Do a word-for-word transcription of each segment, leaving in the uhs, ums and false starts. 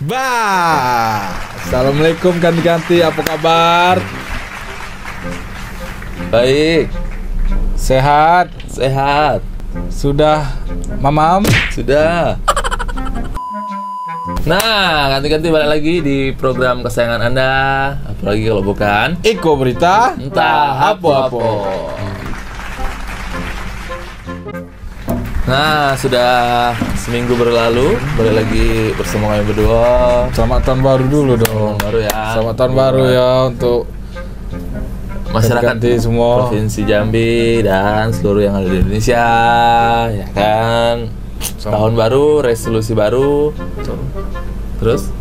Bah, assalamualaikum ganti-ganti, apa kabar? Baik, Sehat? sehat. Sudah mamam? Sudah. Nah, ganti-ganti balik lagi di program kesayangan Anda. Apalagi kalau bukan Iko Berita? Entah Apa-apa. Nah, sudah seminggu berlalu, balik lagi bersama kami berdua. Selamat tahun baru dulu dong. Tahun baru ya. Selamat tahun baru ya untuk masyarakat ganti semua Provinsi Jambi dan seluruh yang ada di Indonesia, ya kan. Sama. Tahun baru, resolusi baru. Terus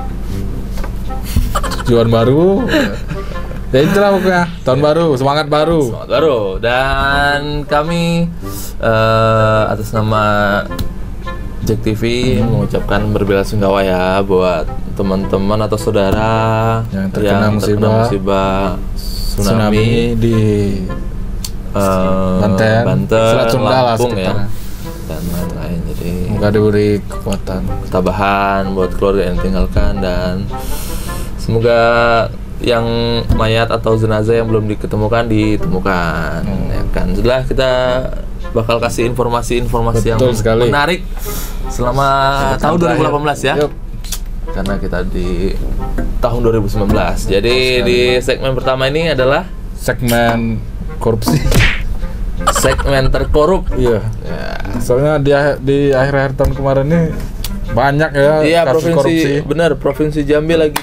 tujuan baru. Ya itulah pokoknya. Tahun baru, semangat baru. Semangat baru. Dan kami eh, atas nama Jack T V hmm. mengucapkan berbela-sungkawa ya buat teman-teman atau saudara yang terkena musibah, musibah tsunami, tsunami di uh, Banten, Banten, Selat Sunda lah Lampung ya, sekitar. dan lain-lain. Jadi semoga diberi kekuatan, ketabahan buat keluarga yang tinggalkan, dan semoga yang mayat atau jenazah yang belum diketemukan ditemukan. Hmm. Ya kan. Setelah kita bakal kasih informasi-informasi yang sekali. menarik selama ya, tahun dua ribu delapan belas ya. Yuk. Karena kita di tahun dua ribu sembilan belas. Jadi di segmen pertama ini adalah segmen korupsi. Segmen terkorup. Iya. Ya. Soalnya di di akhir-akhir tahun kemarin ini banyak ya Iya, kasus provinsi, korupsi. benar, Provinsi Jambi lagi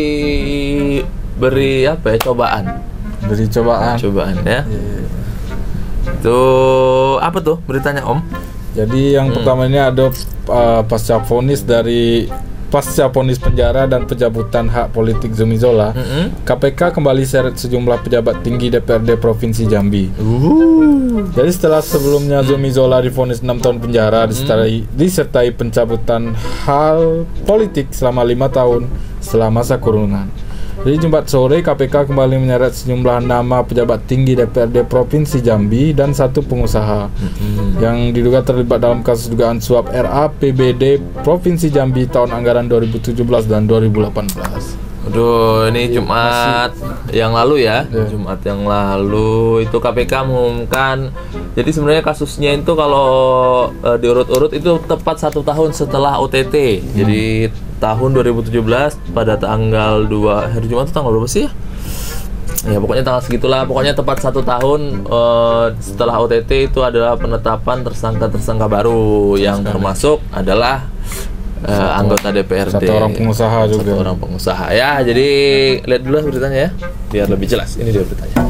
diberi apa ya, cobaan. Beri cobaan. Cobaan ya. Iya. Itu apa tuh beritanya, Om? Jadi yang Hmm. pertama ini ada uh, pasca vonis dari pasca vonis penjara dan pencabutan hak politik Zumi Zola, Mm-hmm. K P K kembali seret sejumlah pejabat tinggi D P R D Provinsi Jambi. Uh. Jadi setelah sebelumnya Zumi Zola divonis enam tahun penjara disertai, disertai pencabutan hal politik selama lima tahun setelah masa kurungan. Jadi Jumat sore K P K kembali menyeret sejumlah nama pejabat tinggi D P R D Provinsi Jambi dan satu pengusaha Mm-hmm. yang diduga terlibat dalam kasus dugaan suap R A P B D Provinsi Jambi tahun anggaran dua ribu tujuh belas dan dua ribu delapan belas. Aduh, ini Jumat yang lalu ya, Ya. Jumat yang lalu itu K P K mengumumkan. Jadi sebenarnya kasusnya itu kalau uh, diurut-urut itu tepat satu tahun setelah O T T. Hmm. Jadi tahun dua ribu tujuh belas pada tanggal dua, hari Jumat itu tanggal berapa sih ya? Ya pokoknya tanggal segitulah. Pokoknya tepat satu tahun uh, setelah O T T itu adalah penetapan tersangka-tersangka baru yang termasuk adalah Uh, Satu, anggota D P R D, satu orang pengusaha satu juga. orang pengusaha ya. Jadi lihat dulu beritanya ya, biar lebih jelas. Ini dia beritanya.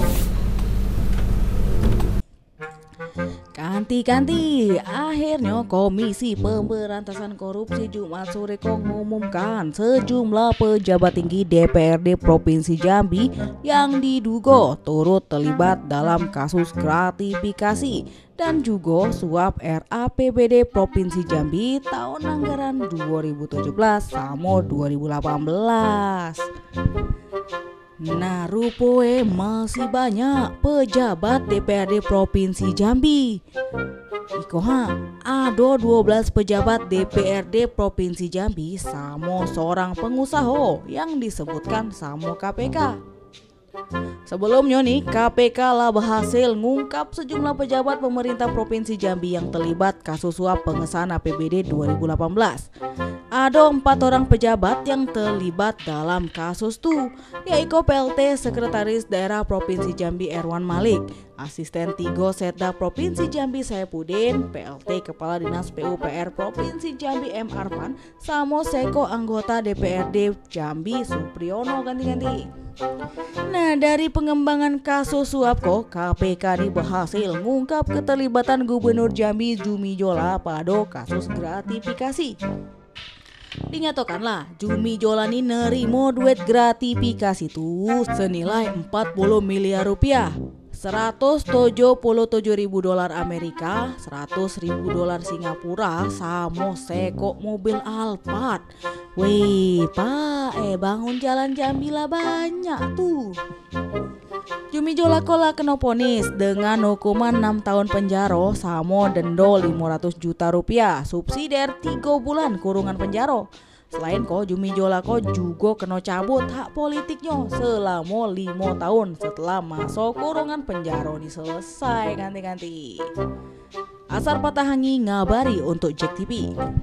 Ganti-ganti, akhirnya Komisi Pemberantasan Korupsi Jumat sore mengumumkan sejumlah pejabat tinggi D P R D Provinsi Jambi yang diduga turut terlibat dalam kasus gratifikasi dan juga suap R A P B D Provinsi Jambi tahun anggaran dua ribu tujuh belas sama dua ribu delapan belas. Nah, rupoe masih banyak pejabat D P R D Provinsi Jambi. Iko ha, ada dua belas pejabat D P R D Provinsi Jambi sama seorang pengusaha yang disebutkan sama K P K. Sebelumnya nih, K P K lah berhasil ngungkap sejumlah pejabat pemerintah Provinsi Jambi yang terlibat kasus suap pengesahan A P B D dua ribu delapan belas. Ada empat orang pejabat yang terlibat dalam kasus tuh, yaitu P L T Sekretaris Daerah Provinsi Jambi Erwan Malik, Asisten Tigo Setda Provinsi Jambi Saipudin, P L T Kepala Dinas P U P R Provinsi Jambi M Arfan, sama Seko anggota D P R D Jambi Supriyono ganti-ganti. Nah, dari pengembangan kasus suap kok K P K ini berhasil mengungkap keterlibatan Gubernur Jambi Zumi Zola pada kasus gratifikasi. Dinyatakanlah Zumi Zola ini nerimo duit gratifikasi tuh senilai empat puluh miliar rupiah, seratus tujuh puluh tujuh ribu dolar Amerika, seratus ribu dolar Singapura, sama sekok mobil Alphard. Wih pak, eh bangun jalan Jambi lah banyak tuh. Zumi Zola kola kena ponis dengan hukuman enam tahun penjara sama denda lima ratus juta rupiah, subsidiar tiga bulan kurungan penjara. Selain ko Jumi Jola ko juga kena cabut hak politiknya selama lima tahun setelah masuk kurungan penjara ini selesai ganti-ganti. Asar Patahangi ngabari untuk Jack T V.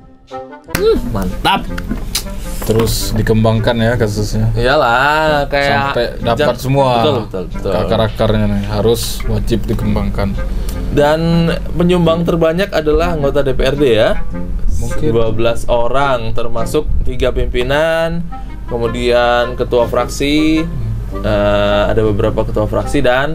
Hmm, mantap. Terus dikembangkan ya kasusnya. Iyalah, kayak sampai dapat jam- semua Betul, betul, betul. akar-akarnya nih harus wajib dikembangkan. Dan penyumbang terbanyak adalah anggota D P R D ya. Mungkin dua belas orang termasuk tiga pimpinan, kemudian ketua fraksi, eh, ada beberapa ketua fraksi dan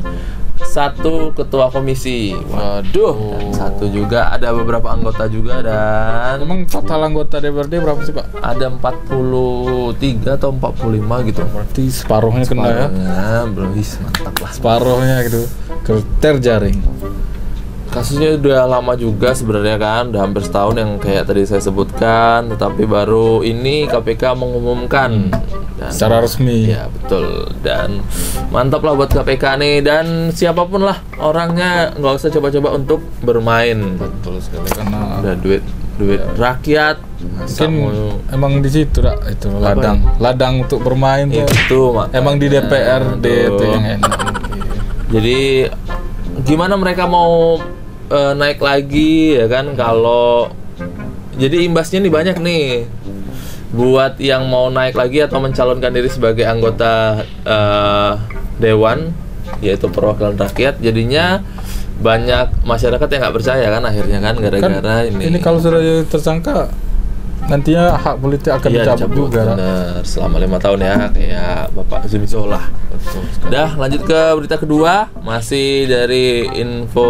satu ketua komisi. Waduh, dan satu juga ada beberapa anggota juga dan emang total anggota D P R D berapa sih Pak? ada empat puluh tiga atau empat puluh lima gitu. Berarti separuhnya kena ya? Separuhnya, belum is, mantap lah. Separuhnya gitu terjaring. Kasusnya udah lama juga sebenarnya kan, udah hampir setahun yang kayak tadi saya sebutkan, tetapi baru ini K P K mengumumkan dan, Secara resmi. ya betul, dan mantap lah buat K P K nih, dan siapapun lah orangnya nggak usah coba-coba untuk bermain. Betul sekali karena Udah duit duit rakyat, mungkin mau- emang di situ Rak, itu ladang ladang untuk bermain tuh. itu mak- Emang di D P R D itu Aduh. yang enak. Jadi gimana mereka mau eh, naik lagi ya kan, kalau jadi imbasnya nih banyak nih buat yang mau naik lagi atau mencalonkan diri sebagai anggota eh, dewan, yaitu perwakilan rakyat. Jadinya banyak masyarakat yang nggak percaya kan akhirnya kan, gara-gara Kan ini. ini kalau sudah jadi tersangka nantinya hak politik akan Iya, dicabut dicabut, juga. Rak. bener, selama lima tahun ya, kayak Bapak Zumi Zola. Dah, lanjut ke berita kedua, masih dari info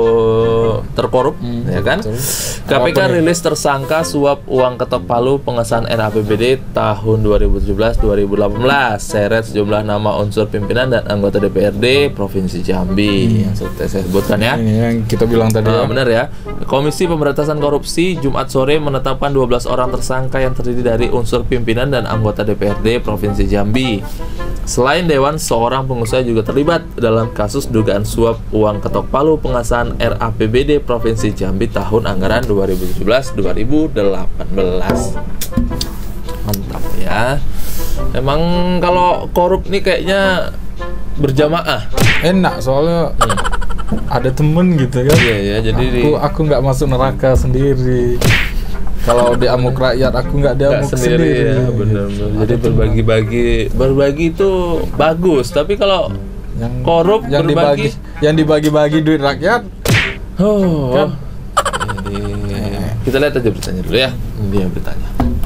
terkorup, ya kan? betul. K P K Apa nih? rilis tersangka suap uang ketok palu pengesahan R A P B D tahun dua ribu tujuh belas dua ribu delapan belas, seret sejumlah nama unsur pimpinan dan anggota D P R D Provinsi Jambi yang sudah saya sebutkan ya. Ini yang kita bilang tadi Ah, ya. benar ya. Komisi Pemberantasan Korupsi Jumat sore menetapkan dua belas orang tersangka yang terdiri dari unsur pimpinan dan anggota D P R D Provinsi Jambi. Selain dewan, seorang pengusaha juga terlibat dalam kasus dugaan suap uang ketok palu pengesahan R A P B D Provinsi Jambi tahun anggaran dua ribu tujuh belas dua ribu delapan belas. Mantap ya. Emang kalau korup nih kayaknya berjamaah. Enak soalnya ada temen gitu kan. Iya ya, jadi di- Aku aku nggak masuk neraka sendiri. Kalau di amuk rakyat aku nggak di Nggak amuk sendiri, sendiri. ya, benar-benar. Jadi berbagi-bagi, berbagi itu bagus. Tapi kalau Yang korup yang berbagi, dibagi yang dibagi-bagi duit rakyat. oh, Kan? ini kita lihat aja beritanya dulu ya. Ini dia beritanya.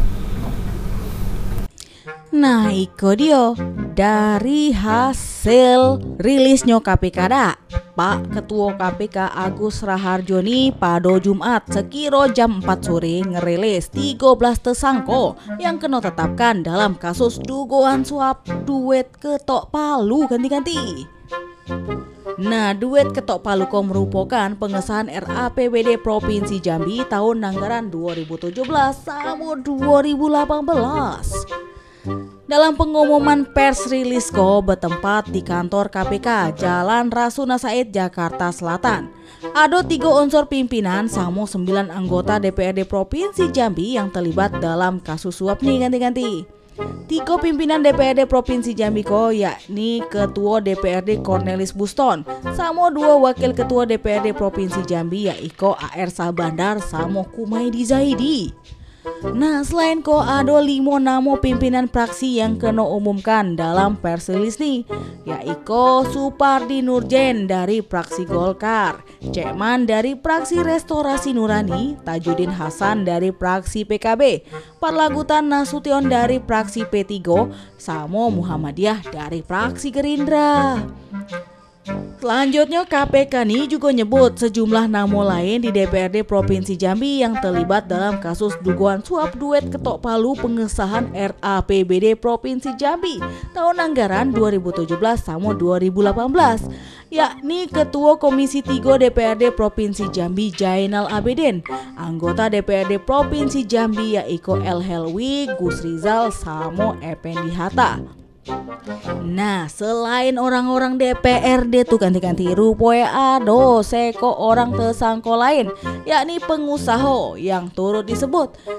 Nah, iko dia dari hasil rilisnya K P K dak. Pak Ketua K P K Agus Raharjo ni pada Jumat sekira jam empat sore ngerilis tiga belas tersangka yang kena tetapkan dalam kasus dugaan suap duit ketok palu ganti-ganti. Nah, duit ketok palu ko merupakan pengesahan R A P B D Provinsi Jambi tahun anggaran dua ribu tujuh belas sama dua ribu delapan belas. Dalam pengumuman pers rilis ko bertempat di kantor K P K Jalan Rasuna Said, Jakarta Selatan, ada tiga unsur pimpinan sama sembilan anggota D P R D Provinsi Jambi yang terlibat dalam kasus suap nih ganti-ganti. Tiga pimpinan D P R D Provinsi Jambi ko yakni Ketua D P R D Cornelis Buston sama dua wakil Ketua D P R D Provinsi Jambi yaitu A R Sabandar sama Kumaidi Zaidi. Nah, selain ko ada lima nama pimpinan praksi yang kena umumkan dalam pers rilis nih, yaitu Supardi Nurjen dari praksi Golkar, Cekman dari praksi Restorasi Nurani, Tajudin Hasan dari praksi P K B, Parlagutan Nasution dari praksi P tiga, sama Muhammadiyah dari praksi Gerindra. Selanjutnya K P K nih juga nyebut sejumlah nama lain di D P R D Provinsi Jambi yang terlibat dalam kasus dugaan suap duit ketok palu pengesahan R A P B D Provinsi Jambi tahun anggaran dua ribu tujuh belas sama dua ribu delapan belas, yakni Ketua Komisi tiga D P R D Provinsi Jambi Jainal Abidin, anggota D P R D Provinsi Jambi yaitu El Helwi, Gus Rizal, sama Effendi Hatta. Nah, selain orang-orang D P R D tuh ganti-ganti rupanya ada seko orang tersangka lain, yakni pengusaha yang turut disebut.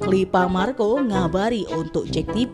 Klipa Marco ngabari untuk Jack T V.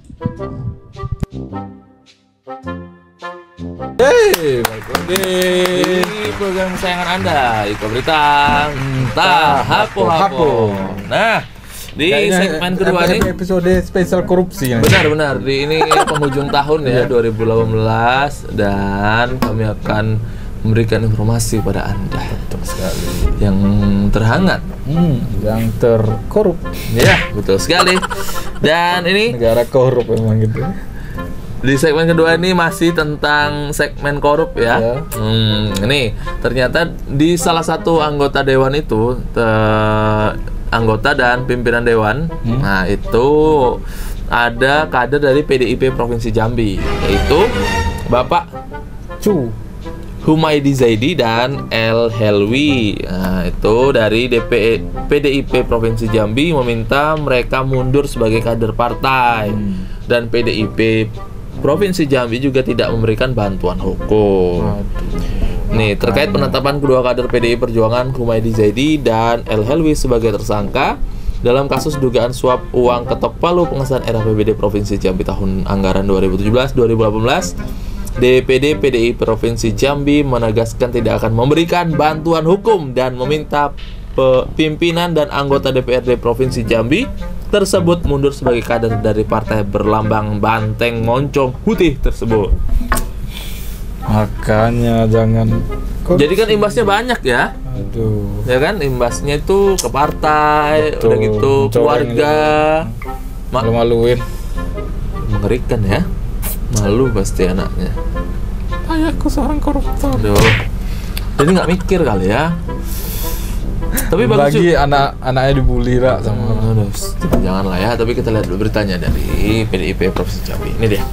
Hey, ini Ini program kesayangan Anda, Iko Berita entah hapo-hapo. Nah, di kayaknya segmen kedua ini episode spesial korupsi ya. benar-benar di ini penghujung tahun ya dua ribu delapan belas dan kami akan memberikan informasi pada Anda Betul sekali. yang terhangat. Hmm, yang terkorup. Ya, betul sekali. Dan ini Negara korup emang gitu. di segmen kedua ini masih tentang segmen korup ya. Ya. Hmm, ini ternyata di salah satu anggota dewan itu te- anggota dan pimpinan dewan. Hmm. Nah, itu ada kader dari P D I P Provinsi Jambi, yaitu Bapak Cu. Humaydi Zaidi dan El Helwi. Nah, itu dari D P P D I P Provinsi Jambi meminta mereka mundur sebagai kader partai. Hmm. Dan P D I P Provinsi Jambi juga tidak memberikan bantuan hukum. Waduh. Nih, terkait penetapan kedua kader P D I Perjuangan Humaydi Zaidi dan El Helwi sebagai tersangka dalam kasus dugaan suap uang ketok palu pengesahan R A P B D Provinsi Jambi tahun anggaran dua ribu tujuh belas dua ribu delapan belas, D P D P D I Provinsi Jambi menegaskan tidak akan memberikan bantuan hukum dan meminta pe- pimpinan dan anggota D P R D Provinsi Jambi tersebut mundur sebagai kader dari partai berlambang banteng moncong putih tersebut. Makanya jangan korupsi. Jadi kan imbasnya banyak ya. Aduh. Ya kan, imbasnya itu ke partai, Betul. udah gitu Mencoreng keluarga. Ma- Malu-maluin. mengerikan ya. Malu pasti anaknya. Ayahku seorang koruptor. Aduh. Jadi nggak mikir kali ya. Tapi bagus Lagi juga. anak-anaknya dibully Ra, sama orang. Aduh, janganlah ya. Tapi kita lihat dulu beritanya dari P D I P Provinsi Jambi. Ini dia.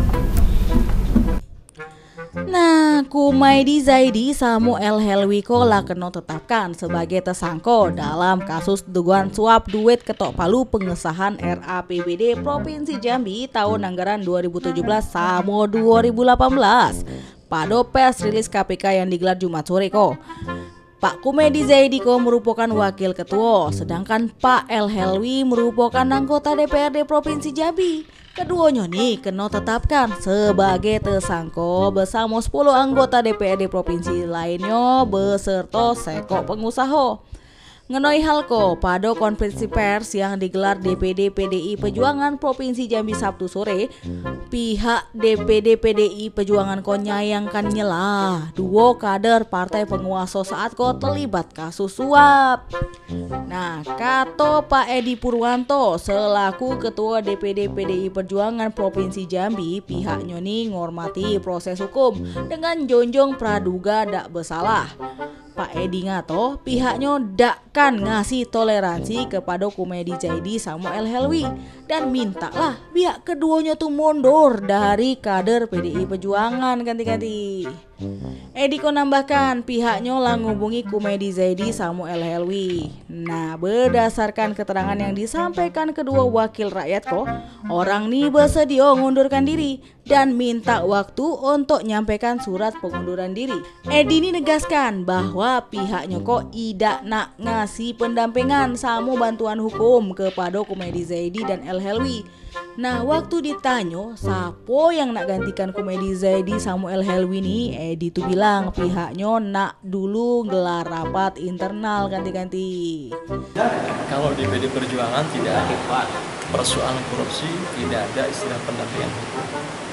Nah, Humaydi Zaidi sama El Helwi lah kena tetapkan sebagai tersangka dalam kasus dugaan suap duit ketok palu pengesahan R A P B D Provinsi Jambi tahun anggaran dua ribu tujuh belas sama dua ribu delapan belas. Pada pers rilis K P K yang digelar Jumat sore kok. Pak Humaydi Zaidi ko merupakan wakil ketua, sedangkan Pak El Helwi merupakan anggota D P R D Provinsi Jambi. Keduanya nih kena tetapkan sebagai tersangka bersama sepuluh anggota D P R D provinsi lainnya beserta seko pengusaha. Ngenoi hal ko pada konferensi pers yang digelar D P D P D I Perjuangan Provinsi Jambi Sabtu sore, pihak D P D P D I Perjuangan ko nyayangkan nyela dua kader partai penguasa saat ko terlibat kasus suap. Nah, kata Pak Edi Purwanto selaku Ketua D P D P D I Perjuangan Provinsi Jambi, pihaknya nih ngormati proses hukum dengan jonjong praduga dak bersalah. Pak Edi ngato pihaknya dak kan ngasih toleransi kepada Humaydi Zaidi sama El Helwi dan mintalah pihak keduanya tuh mundur dari kader P D I Perjuangan ganti-ganti. Edi ko nambahkan pihaknya lah ngubungi Humaydi Zaidi sama El Helwi. Nah, berdasarkan keterangan yang disampaikan kedua wakil rakyat kok, orang nih bersedia mengundurkan diri dan minta waktu untuk nyampaikan surat pengunduran diri. Edi ini negaskan bahwa pihaknya kok tidak nak ngasih pendampingan sama bantuan hukum kepada Humaydi Zaidi dan El Helwi. Nah, waktu ditanya siapa yang nak gantikan Humaydi Zaidi sama El Helwi nih, Edi tuh bilang pihaknya nak dulu gelar rapat internal ganti-ganti. Kalau di P D Perjuangan tidak ada persoalan korupsi, tidak ada istilah pendampingan hukum.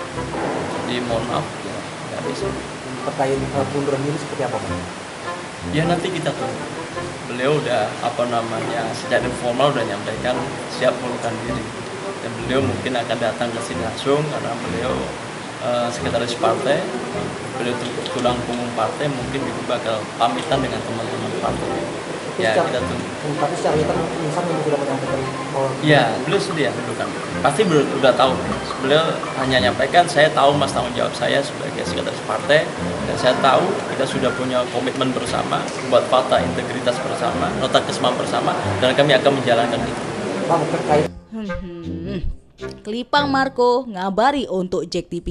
Jadi mohon maaf, ya nggak bisa. Terkait pengunduran diri seperti apa, Pak? Ya nanti kita tunggu. Beliau udah apa namanya secara informal udah nyampaikan siap mengundurkan diri. Dan beliau mungkin akan datang ke sini langsung karena beliau uh, sekretaris partai, beliau tulang punggung partai, mungkin juga bakal pamitan dengan teman-teman partai. Ya kita tunggu. Tapi secara internal insan yang sudah menyampaikan bahwa Ya, beliau sudah dulu kan. Pasti beliau sudah tahu. Beliau hanya nyampaikan, saya tahu mas tanggung jawab saya sebagai sekretaris partai dan saya tahu kita sudah punya komitmen bersama, buat fakta integritas bersama, nota kesepahaman bersama dan kami akan menjalankan itu. Bang, terkait Hmm, Klipang Marco ngabari untuk Jack T V.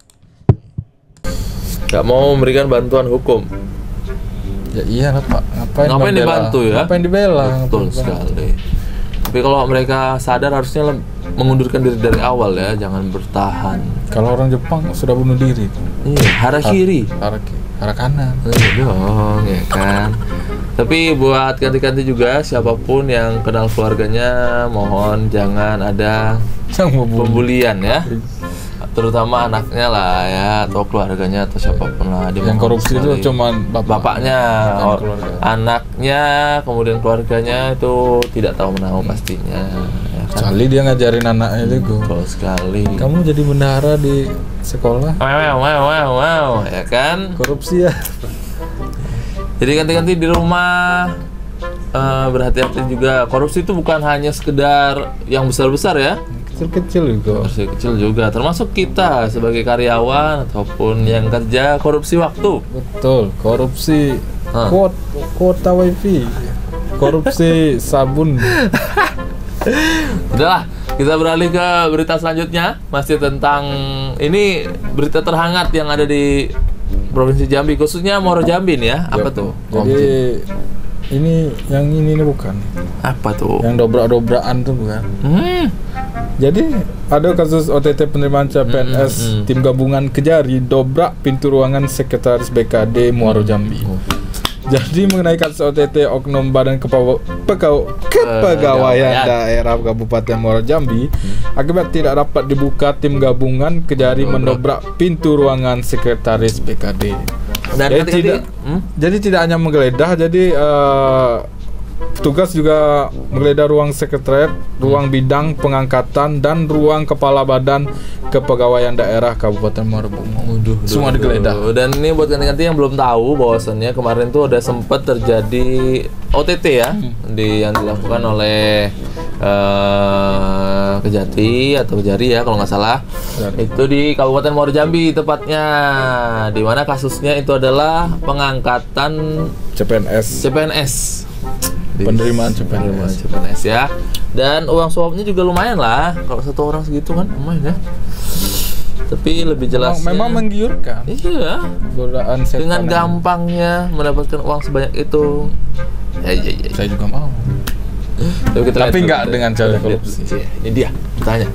Gak mau memberikan bantuan hukum. Ya iyalah Pak, ngapain Ngapain, Ngapain membela? dibantu ya? Ngapain dibela? Betul Ngapain sekali. Tapi kalau mereka sadar harusnya lem- mengundurkan diri dari awal ya, jangan bertahan. Kalau orang Jepang sudah bunuh diri. Iya, harakiri. Arah kiri, arah kanan. Iya dong, ya kan. Tapi buat ganti-ganti juga siapapun yang kenal keluarganya, mohon jangan ada Yang mau bunuh. pembulian ya. Terutama anaknya lah ya, atau keluarganya atau siapapun lah. Yang Dimohon korupsi itu sekali. cuma bapak. bapaknya, Bukan or- keluarga. anaknya, kemudian keluarganya itu tidak tahu menahu pastinya. Ya kan? Kecuali dia ngajarin anaknya itu. Betul sekali. Kamu jadi bendahara di sekolah. Wow, wow, wow, wow, ya kan? Korupsi ya. Jadi ganti-ganti di rumah, eh, berhati-hati juga. Korupsi itu bukan hanya sekedar yang besar-besar ya, Kecil-kecil juga. kecil-kecil juga. Termasuk kita sebagai karyawan ataupun yang kerja, korupsi waktu. Betul, korupsi Hah. kuot, kuota wifi, korupsi sabun. Udahlah, kita beralih ke berita selanjutnya. Masih tentang ini berita terhangat yang ada di Provinsi Jambi, khususnya Muaro Jambi nih ya. Apa tuh? Jadi ini yang ini nih bukan, Apa tuh? yang dobrak-dobrakan tuh bukan. Hmm. Jadi ada kasus O T T penerimaan C P N S Hmm, hmm, hmm. tim gabungan Kejari dobrak pintu ruangan Sekretaris B K D Muaro Jambi. Oh. Jadi mengenai kasus O T T Oknum Badan Kepaw- Pegau- Kepegawaian Daerah Kabupaten Muaro Jambi, akibat tidak dapat dibuka, tim gabungan Kejari mendobrak pintu ruangan Sekretaris B K D. Dan Jadi ganti-ganti- tidak, hmm? jadi tidak hanya menggeledah, jadi eh, petugas juga menggeledah ruang sekretariat, ruang bidang pengangkatan, dan ruang kepala badan kepegawaian daerah Kabupaten Muaro Bungo. Waduh, Semua duh, digeledah. duh. Dan ini buat ganti-ganti yang belum tahu bahwasannya kemarin tuh ada sempat terjadi O T T ya, di yang dilakukan oleh eh, Kejati atau Kejari ya kalau nggak salah. Kejari. Itu di Kabupaten Muaro Jambi tepatnya, di mana kasusnya itu adalah pengangkatan C P N S. C P N S. Penerimaan C P N S. Penerimaan C P N S ya. Dan uang suapnya juga lumayan lah. Kalau satu orang segitu kan lumayan ya. Tapi lebih jelas Memang, memang menggiurkan. iya, Godaan setan. dengan gampangnya mendapatkan uang sebanyak itu. Ya, ya, ya. Saya juga mau. Tapi, kita Tapi lihat nggak dulu. dengan cara Lihat dulu. korupsi. Iya, ini dia, tanya.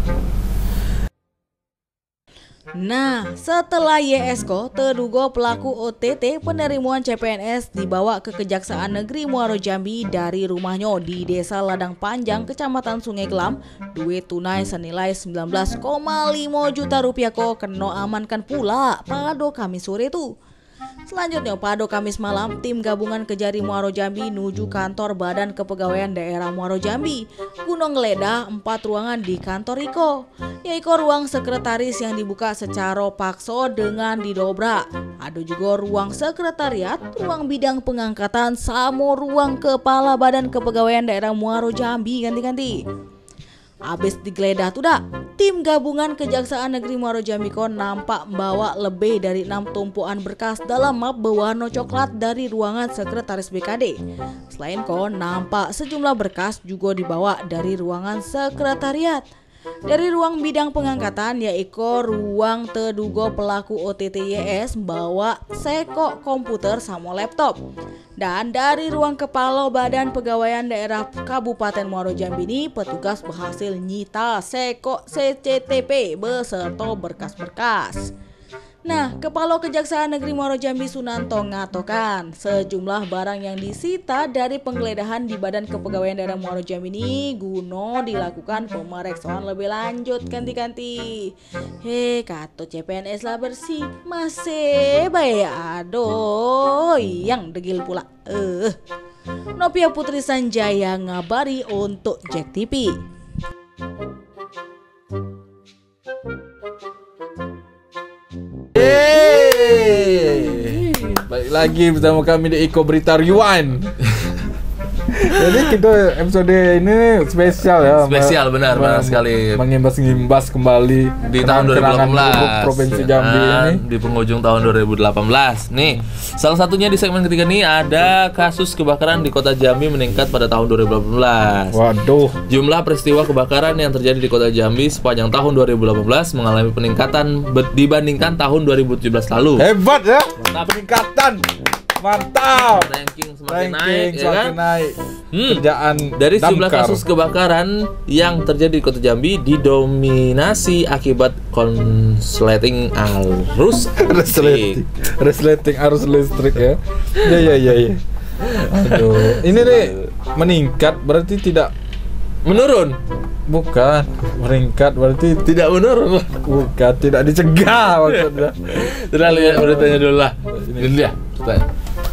Nah, setelah Y S K O, terduga pelaku O T T penerimaan C P N S dibawa ke Kejaksaan Negeri Muaro Jambi dari rumahnya di Desa Ladang Panjang, Kecamatan Sungai Kelam. Duit tunai senilai sembilan belas koma lima juta rupiah kok kena amankan pula pada Kamis sore tuh. Selanjutnya pada Kamis malam, tim gabungan Kejari Muaro Jambi nuju kantor Badan Kepegawaian Daerah Muaro Jambi guna ngeledah empat ruangan di kantor Iko, yaitu ruang sekretaris yang dibuka secara paksa dengan didobrak. Ada juga ruang sekretariat, ruang bidang pengangkatan, sama ruang kepala Badan Kepegawaian Daerah Muaro Jambi ganti-ganti. Abis digeledah tuh dah, tim gabungan Kejaksaan Negeri Muaro Jambi kon nampak membawa lebih dari enam tumpuan berkas dalam map berwarna coklat dari ruangan sekretaris B K D. Selain kon nampak sejumlah berkas juga dibawa dari ruangan sekretariat. Dari ruang bidang pengangkatan yaitu ruang terduga pelaku O T T Y S bawa sekok komputer sama laptop. Dan dari ruang kepala Badan Pegawaian Daerah Kabupaten Muaro Jambi ini petugas berhasil nyita sekok C C T P beserta berkas-berkas. Nah, Kepala Kejaksaan Negeri Muaro Jambi Sunanto ngatokan sejumlah barang yang disita dari penggeledahan di Badan Kepegawaian Daerah Muaro Jambi ini guna dilakukan pemeriksaan lebih lanjut ganti-ganti. Hei, kata C P N S lah bersih, masih baik aduh yang degil pula. Eh, Novia Putri Sanjaya ngabari untuk Jack T V. Yeay. Balik lagi bersama kami di Iko Berita Rewind. Jadi kita episode ini spesial ya. Spesial, benar, benar meng- sekali. Mengimbas-ngimbas kembali Di tahun dua ribu delapan kenangan belas buruk Provinsi ya Jambi kan? ini. Di penghujung tahun dua ribu delapan belas. Nih, salah satunya di segmen ketiga nih ada kasus kebakaran di Kota Jambi meningkat pada tahun dua ribu delapan belas. Waduh. Jumlah peristiwa kebakaran yang terjadi di Kota Jambi sepanjang tahun dua ribu delapan belas mengalami peningkatan be- dibandingkan tahun dua ribu tujuh belas lalu. Hebat ya. Peningkatan. Mantap. Ranking semakin Ranking naik, ya semakin kan? naik. Hmm. Kerjaan Dari jumlah damkar. kasus kebakaran yang terjadi di Kota Jambi didominasi akibat konsleting arus resleting, resleting arus listrik ya. Ya ya ya ya. Aduh, ini nih meningkat berarti tidak menurun. bukan meningkat berarti Tidak menurun. bukan tidak dicegah maksudnya. Sudah lihat beritanya dulu lah. Ini dia beritanya.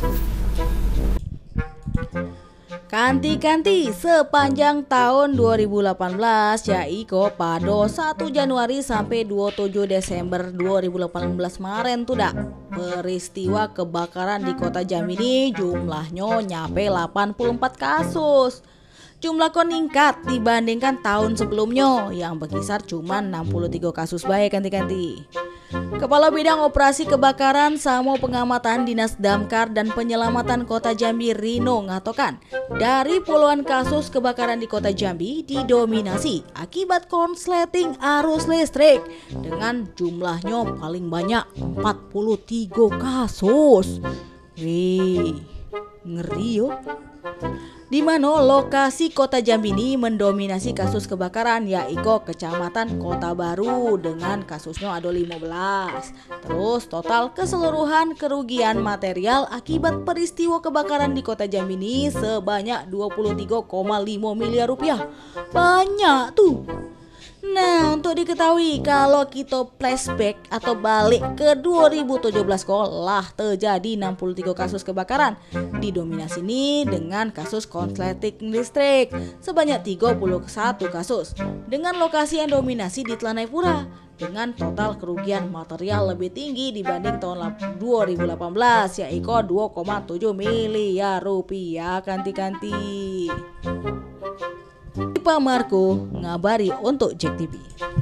Kanti-kanti sepanjang tahun dua ribu delapan belas ya Iko pada satu Januari sampai dua puluh tujuh Desember dua ribu delapan belas kemarin tuh dak peristiwa kebakaran di Kota Jambi ini jumlahnya nyampe delapan puluh empat kasus. Jumlah kok meningkat dibandingkan tahun sebelumnya yang berkisar cuma enam puluh tiga kasus baik kanti-kanti. Kepala Bidang Operasi Kebakaran sama Pengamatan Dinas Damkar dan Penyelamatan Kota Jambi Rino ngatokan dari puluhan kasus kebakaran di Kota Jambi didominasi akibat konsleting arus listrik dengan jumlahnya paling banyak empat puluh tiga kasus. Wih, ngeri yo. Di mana lokasi Kota Jambi ini mendominasi kasus kebakaran yaitu Kecamatan Kota Baru dengan kasusnya ada lima belas. Terus total keseluruhan kerugian material akibat peristiwa kebakaran di Kota Jambi ini sebanyak dua puluh tiga koma lima miliar rupiah. Banyak tuh. Nah, untuk diketahui kalau kita flashback atau balik ke dua ribu tujuh belas sekolah terjadi enam puluh tiga kasus kebakaran. Didominasi ini dengan kasus konsleting listrik sebanyak tiga puluh satu kasus dengan lokasi yang dominasi di Telanai-Pura dengan total kerugian material lebih tinggi dibanding tahun dua ribu delapan belas yaitu dua koma tujuh miliar rupiah kanti-kanti. Pak Marco ngabari untuk Jack T V.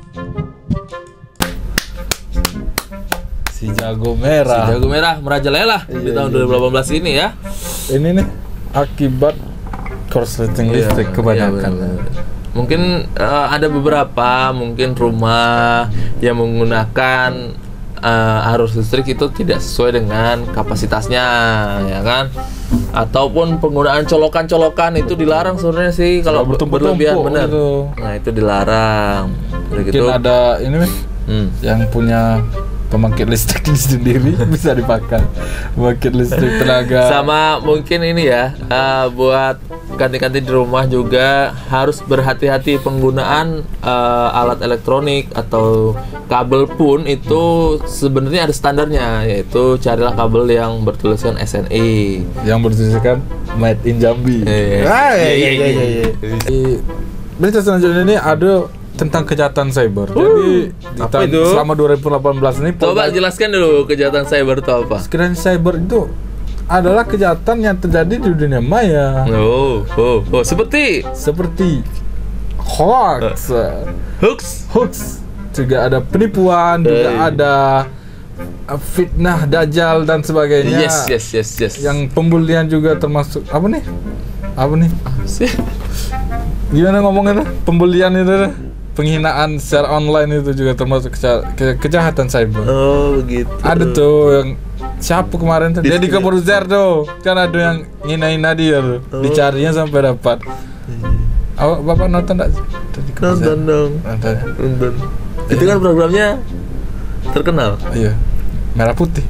Si jago merah. Si jago merah merajalela di Iya, tahun iya. dua ribu delapan belas ini ya. Ini nih akibat korsleting listrik Iya, kebanyakan. iya, benar. Mungkin eh, ada beberapa mungkin rumah yang menggunakan eh, arus listrik itu tidak sesuai dengan kapasitasnya, ya kan? Ataupun penggunaan colokan-colokan itu dilarang sebenarnya sih kalau Kalau bertumpuk-tumpuk berlebihan benar. gitu. Nah, itu dilarang. Udah Mungkin gitu. ada ini nih Hmm. yang punya pembangkit listrik sendiri bisa dipakai. Pembangkit listrik tenaga. Sama mungkin ini ya, eh, buat kanti-kanti di rumah juga harus berhati-hati penggunaan eh, alat elektronik atau kabel pun itu sebenarnya ada standarnya, yaitu carilah kabel yang bertuliskan S N I. yang bertuliskan Made in Jambi. Iya. Ah, iya, Iya, iya, iya, iya, iya. Di berita selanjutnya ini ada tentang kejahatan cyber. Jadi di apa tahun- itu? selama dua ribu delapan belas ini Coba Polda- jelaskan dulu kejahatan cyber itu apa? sekiranya cyber itu adalah kejahatan yang terjadi di dunia maya. Oh, oh, oh, seperti Seperti hoax, hoax. hoax, juga ada penipuan, juga Eh. ada uh, fitnah, dajjal dan sebagainya. Yes, yes, yes, yes. Yang pembulian juga termasuk apa nih? Apa nih? sih? Gimana ngomongnya? Pembulian itu, penghinaan secara online itu juga termasuk keja- ke- kejahatan cyber. Oh, begitu. Ada tuh yang siapa kemarin tuh? Di- Deddy Corbuzier tuh. Kan ada yang ngina-ngina dia tuh. Oh. Dicarinya sampai dapat. Awak Bapak nonton enggak? Nonton dong. Nonton. ya? Nonton. Itu kan programnya terkenal. Iya. Merah putih.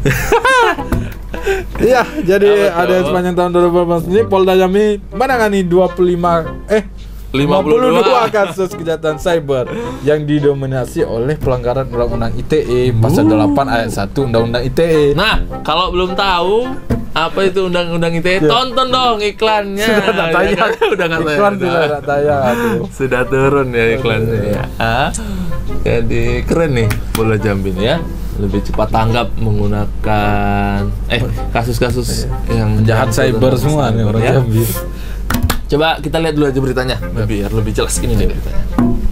Iya, jadi Apa ada tuh? sepanjang tahun dua ribu delapan belas ini Polda Jambi menangani dua puluh lima eh lima puluh dua kasus kejahatan cyber yang didominasi oleh pelanggaran Undang-Undang I T E pasal Uh. delapan ayat satu Undang-Undang I T E. Nah, kalau belum tahu apa itu undang-undang I T E, Ya. tonton dong iklannya. Sudah tak tayang. Udah nggak tayang. Iklan sudah tak tayang. Aduh. Sudah turun ya iklannya ya. Ah, jadi keren nih Polda Jambi nih ya. Lebih cepat tanggap menggunakan eh kasus-kasus yang Jahat cyber semua nih orang ya. Jambi. Coba kita lihat dulu aja beritanya, biar lebih jelas ini nih beritanya.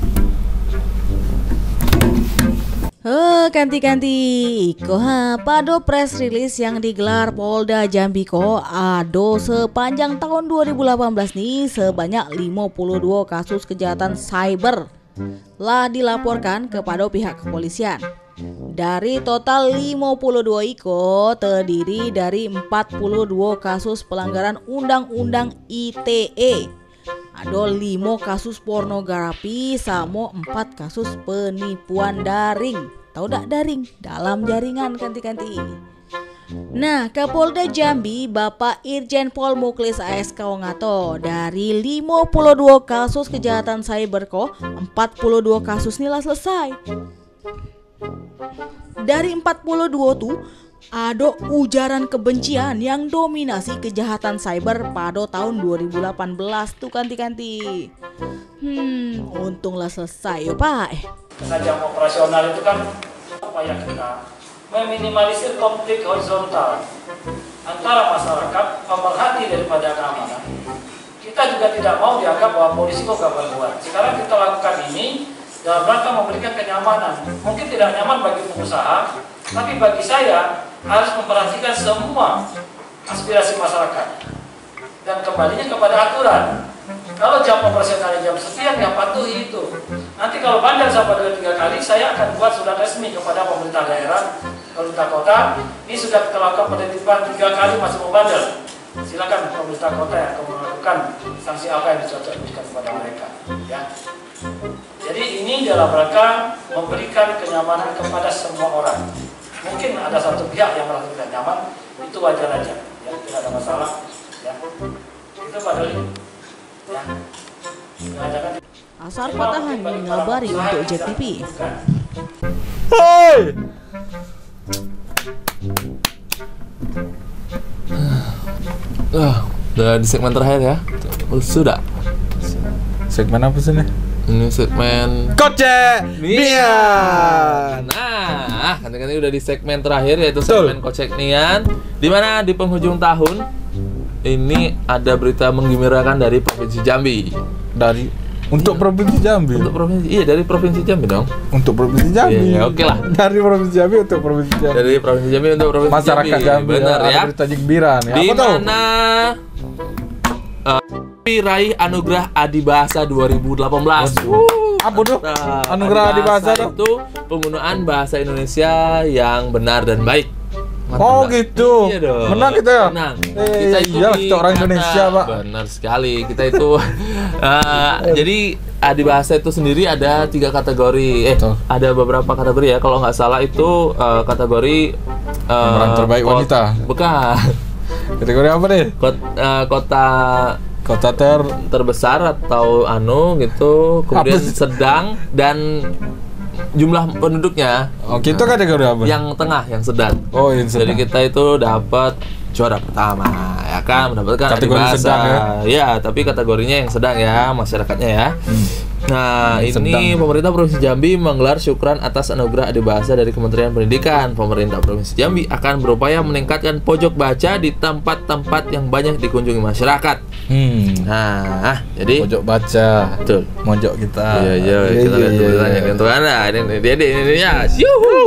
Heh, kanti-kanti Iko ha, pada press release yang digelar Polda Jambi ko ado sepanjang tahun dua ribu delapan belas nih sebanyak lima puluh dua kasus kejahatan cyber lah dilaporkan kepada pihak kepolisian. Dari total lima puluh dua iko terdiri dari empat puluh dua kasus pelanggaran undang-undang I T E. Ada lima kasus pornografi sama empat kasus penipuan daring. Tahu tak daring? Dalam jaringan kanti-kanti. Nah, Kapolda Jambi Bapak Irjen Pol Muklis A S K ngato dari lima puluh dua kasus kejahatan cyber ko, empat puluh dua kasus nilai selesai. Dari empat puluh dua tuh ada ujaran kebencian yang dominasi kejahatan cyber pada tahun dua ribu delapan belas tuh kanti-kanti. Hmm, untunglah selesai ya Pak. Jam operasional itu kan upaya kita meminimalisir konflik horizontal antara masyarakat, pemerhati daripada keamanan. Kita juga tidak mau dianggap bahwa polisi kok gak berbuat. Sekarang kita lakukan ini dalam rangka memberikan kenyamanan. Mungkin tidak nyaman bagi pengusaha, tapi bagi saya harus memperhatikan semua aspirasi masyarakat dan kembalinya kepada aturan. Kalau jam operasional jam sekian yang patuhi itu. Nanti kalau bandel sampai dua tiga kali, saya akan buat surat resmi kepada pemerintah daerah, pemerintah kota. Ini sudah kita lakukan penertiban tiga kali masih mau bandel. Silakan pemerintah kota yang akan melakukan sanksi apa yang dicocokkan kepada mereka. Ya. Jadi ini dalam rangka memberikan kenyamanan kepada semua orang. Mungkin ada satu pihak yang merasa tidak nyaman, itu wajar aja, ya, tidak ada masalah. Ya. Itu padahal ya. Asar Patahan mengabari untuk J T V. Hei! Ah, udah di segmen terakhir ya. Oh, sudah. Segmen apa sih nih? Ini segmen Kocek Nian. Nah, kan-kan udah di segmen terakhir yaitu Betul. segmen Kocek Nian, di mana di penghujung tahun ini ada berita menggembirakan dari Provinsi Jambi. Dari untuk Provinsi Jambi. Untuk provinsi, iya dari Provinsi Jambi dong. Untuk Provinsi Jambi. Iya, oke lah. Dari Provinsi Jambi untuk Provinsi Jambi. Dari Provinsi Jambi untuk Provinsi Masyarakat Jambi. Benar Ada ya. berita gembira nih. Di Apa tuh? mana uh, raih Anugerah Adibahasa dua ribu delapan belas. Apa tuh? Nah, Anugerah Adibahasa tuh? itu penggunaan bahasa Indonesia yang benar dan baik. Oh gitu. Iya dong. Menang kita ya? Menang. Eh, Kita itu iyalah, kita orang dikata- Indonesia, Pak. Benar sekali. Kita itu uh, jadi Adibahasa itu sendiri ada tiga kategori. Eh, Betul. ada beberapa kategori ya. Kalau nggak salah itu uh, kategori uh, Pemeran terbaik kot- wanita. Bukan. Kategori apa nih? Kot- uh, kota Kota ter terbesar atau anu gitu, kemudian Apa sih? sedang dan jumlah penduduknya Oh, kita kategori apa? yang tengah, yang sedang. Oh, yang Jadi sedang. kita itu dapat juara pertama, ya kan, mendapatkan Kategori Adibahasa. sedang ya? Ya, tapi kategorinya yang sedang ya, masyarakatnya ya. Nah, Yang ini sedang. pemerintah Provinsi Jambi menggelar syukuran atas anugerah Adibahasa dari Kementerian Pendidikan. Pemerintah Provinsi Jambi akan berupaya meningkatkan pojok baca di tempat-tempat yang banyak dikunjungi masyarakat. Hmm. Nah, jadi Pojok baca. betul. Mojok kita. Iya, iya, kita lihat iya, tulisannya iya. untuk Anda. Ini ini dia, ini ini ya. Yuhu.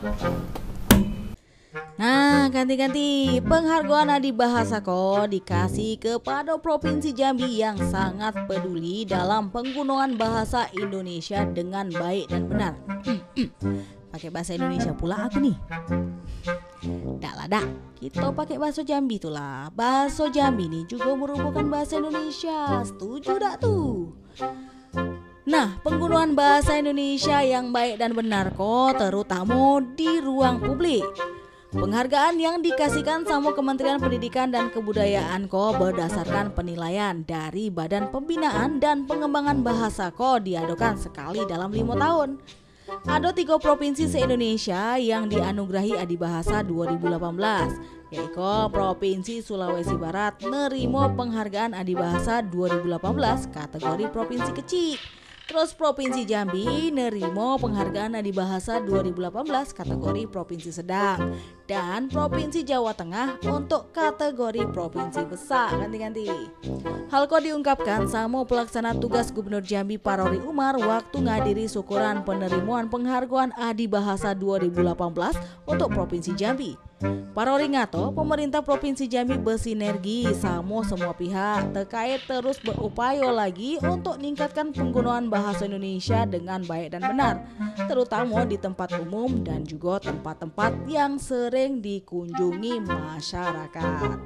Nah, ganti-ganti penghargaan Adibahasa ko dikasih kepada Provinsi Jambi yang sangat peduli dalam penggunaan bahasa Indonesia dengan baik dan benar. Pakai bahasa Indonesia pula aku nih. Dak lah dak, kita pakai bahasa Jambi tuh lah. Bahasa Jambi nih juga merupakan bahasa Indonesia. Setuju dak tuh? Nah, penggunaan bahasa Indonesia yang baik dan benar kok, terutama di ruang publik. Penghargaan yang dikasihkan sama Kementerian Pendidikan dan Kebudayaan ko berdasarkan penilaian dari Badan Pembinaan dan Pengembangan Bahasa ko diadakan sekali dalam lima tahun. Ada tiga provinsi se-Indonesia yang dianugerahi Adibahasa dua ribu delapan belas, yaitu Provinsi Sulawesi Barat nerimo penghargaan Adibahasa dua ribu delapan belas kategori provinsi kecil. Terus Provinsi Jambi nerimo penghargaan Adibahasa dua ribu delapan belas kategori provinsi sedang. dan Provinsi Jawa Tengah untuk kategori provinsi besar. Ganti-ganti. Hal kau diungkapkan sama pelaksana tugas Gubernur Jambi Parori Umar waktu ngadiri syukuran penerimaan penghargaan Adi Bahasa dua ribu delapan belas untuk Provinsi Jambi. Parori ngato pemerintah Provinsi Jambi bersinergi sama semua pihak terkait terus berupaya lagi untuk meningkatkan penggunaan bahasa Indonesia dengan baik dan benar, terutama di tempat umum dan juga tempat-tempat yang sering dikunjungi masyarakat.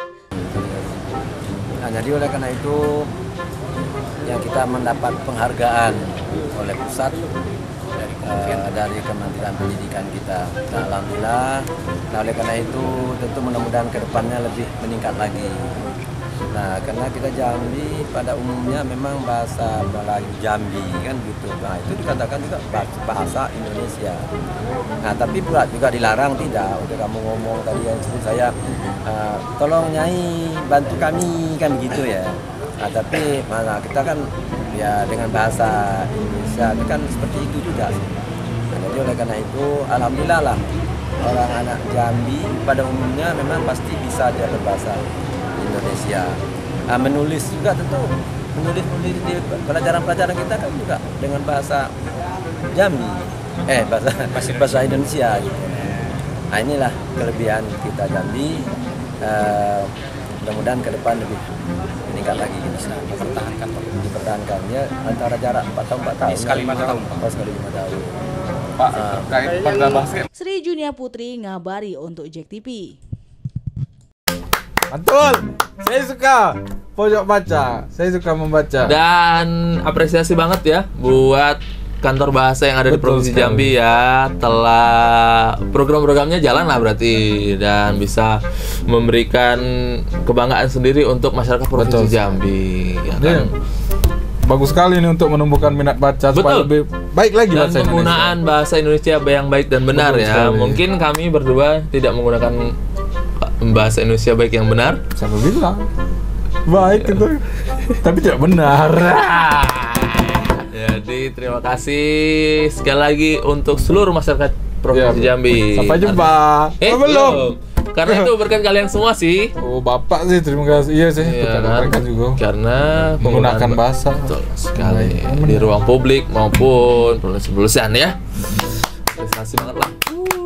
Nah, jadi oleh karena itu ya kita mendapat penghargaan oleh pusat dari uh, dari Kementerian Pendidikan kita. Nah, alhamdulillah. Nah, oleh karena itu tentu mudah-mudahan ke depannya lebih meningkat lagi. Nah, karena kita Jambi pada umumnya memang bahasa Melayu Jambi kan gitu. Nah, itu dikatakan juga bahasa Indonesia. Nah, tapi buat juga dilarang tidak. Udah kamu ngomong tadi yang sebut saya, uh, tolong Nyai bantu kami kan begitu ya. Nah, tapi mana kita kan ya dengan bahasa Indonesia itu kan seperti itu juga. Nah, jadi oleh karena itu alhamdulillah lah orang anak Jambi pada umumnya memang pasti bisa dia berbahasa Indonesia. Nah, menulis juga tentu menulis-menulis di pelajaran-pelajaran kita kan juga dengan bahasa Jambi, eh bahasa bahasa Indonesia gitu. Nah, inilah kelebihan kita Jambi. Uh, mudah-mudahan ke depan lebih meningkat lagi bisa dipertahankan dipertahankannya antara jarak empat tahun empat tahun sekali lima tahun empat sekali lima tahun Pak terkait pada basket Sri Junia Putri ngabari untuk Jack T V. Mantul, saya suka pojok baca, saya suka membaca. Dan apresiasi banget ya buat kantor bahasa yang ada Betul di Provinsi sekali. Jambi ya, telah program-programnya jalan lah berarti dan bisa memberikan kebanggaan sendiri untuk masyarakat Provinsi Betul. Jambi ya Ini kan? bagus sekali nih untuk menumbuhkan minat baca supaya Betul. lebih baik lagi Dan bahasa penggunaan Indonesia. bahasa Indonesia yang baik dan benar Betul ya. sekali. Mungkin kami berdua tidak menggunakan bahasa Indonesia baik yang benar. Siapa bilang? Baik itu, tapi tidak benar. Jadi terima kasih sekali lagi untuk seluruh masyarakat Provinsi Ya, Jambi. sampai jumpa. Eh, Oh, belum. Karena itu berkat kalian semua sih. Oh, Bapak sih terima kasih. Iya sih, Iya kita kan? mereka juga. Karena Menggunakan penggunaan bahasa. betul sekali Baik. di ruang publik maupun penulisan-penulisan ya. Prestasi banget lah.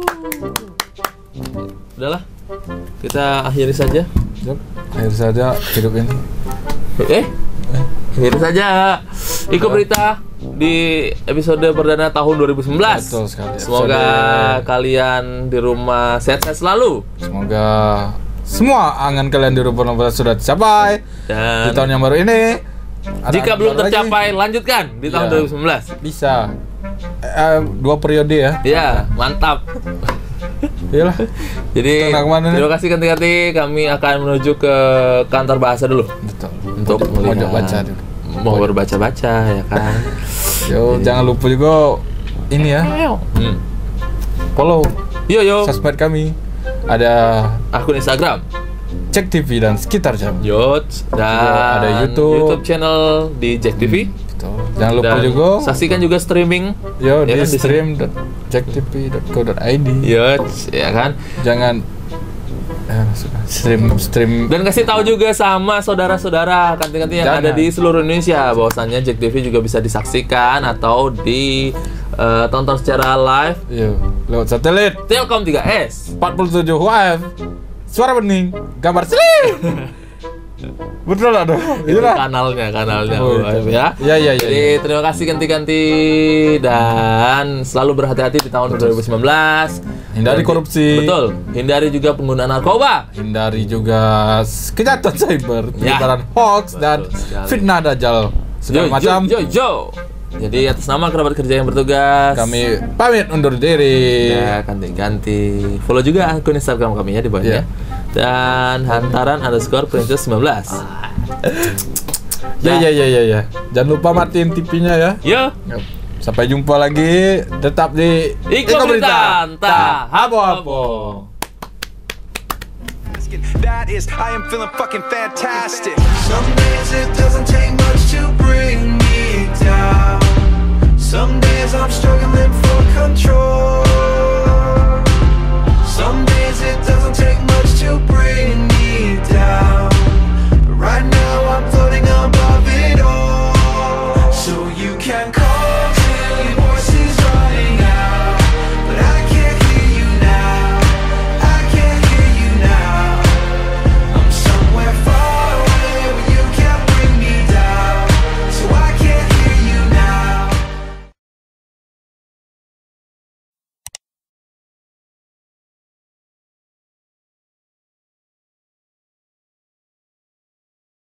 Udahlah, kita akhiri saja. Yap, akhir saja hidup ini. Eh, akhiri saja. Ikut berita di episode perdana tahun dua ribu sembilan belas. Betul sekali. Semoga Episode- kalian di rumah sehat-sehat selalu. Semoga semua angan kalian di rumah sudah tercapai Dan di tahun yang baru ini. Ada jika angan belum baru lagi. tercapai, lanjutkan di tahun Iya. dua ribu sembilan belas. Bisa. Eh, dua periode ya. Ya, mantap. Iyalah. Jadi Kita kemana nih? terima kasih ganti-ganti. Kami akan menuju ke kantor bahasa dulu Betul. untuk Pojok- pojok melihat baca dulu. mau berbaca-baca ya kan. Yo, jangan lupa juga ini ya. Hmm. Follow Yo yo, sosmed kami. Ada akun Instagram Cek T V dan sekitar jam. Yots dan ada YouTube. channel di Jack T V. Betul. Jangan lupa Dan juga saksikan juga streaming. yo Ya di kan, di stream dot jack t v dot co dot i d. Yots, ya kan. Jangan eh, sudah. stream stream Dan kasih tahu juga sama saudara-saudara kanti-kanti yang Jangan. ada di seluruh Indonesia bahwasannya Jack T V juga bisa disaksikan atau di eh, tonton secara live yo lewat satelit Telkom tiga S. empat puluh tujuh W F. Suara bening, gambar selip. Betul lah dong. Itu Itulah. kanalnya, kanalnya Oh, Wah, itu. ya. Ya, ya, ya, Jadi ya. terima kasih ganti-ganti dan selalu berhati-hati di tahun dua ribu sembilan belas. Hindari Dan- korupsi. Betul. Hindari juga penggunaan narkoba. Hindari juga s- kejahatan cyber, Ya. penyebaran hoax dan Betul sekali. fitnah dajjal segala Yo, macam. Yo, yo, yo. Jadi atas nama kerabat kerja yang bertugas, Kami pamit undur diri. ya ganti-ganti. Follow juga akun Instagram kami ya di bawahnya. Iya. Dan hantaran underscore princess sembilan belas. Ya ya ya ya ya. Jangan lupa matiin T V-nya ya. Yo, Sampai jumpa lagi tetap di Iko Berita, entah Habo-habo. That is, I am feeling fucking fantastic. Some days it doesn't take much to bring me